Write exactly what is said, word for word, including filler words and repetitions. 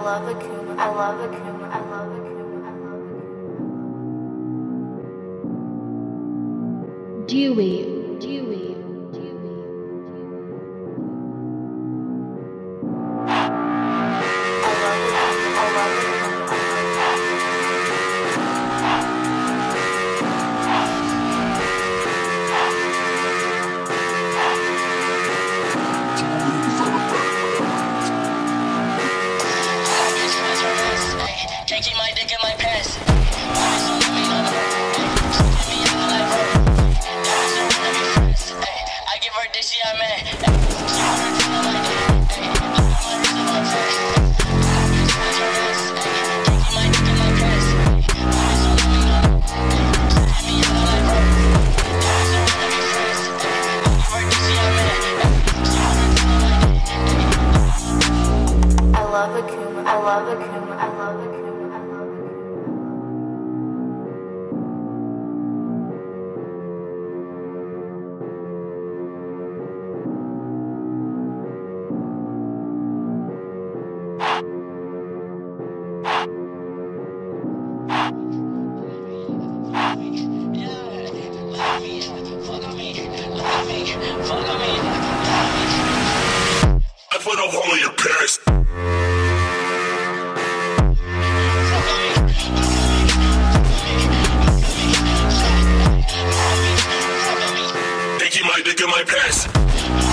love Akuma. I love Akuma. I love Akuma. I love Akuma. Dewey, Dewey, Dewey. I love Akuma. I love Akuma. Can't keep my dick in my pants. I give her this, yeah, man. I love Akuma. I love Akuma. I love Akuma. I love Akuma. I put a hole in your pants. They keep my dick in my pants.